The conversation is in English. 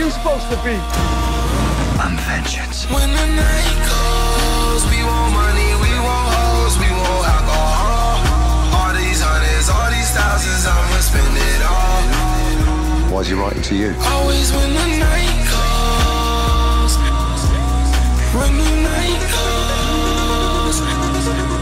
you supposed to be? I'm vengeance. When the night goes, we want money, we want hoes, we want alcohol. All these hundreds, all these thousands, I'ma spend it all. Why's he writing to you? Always when the night goes, when the night goes.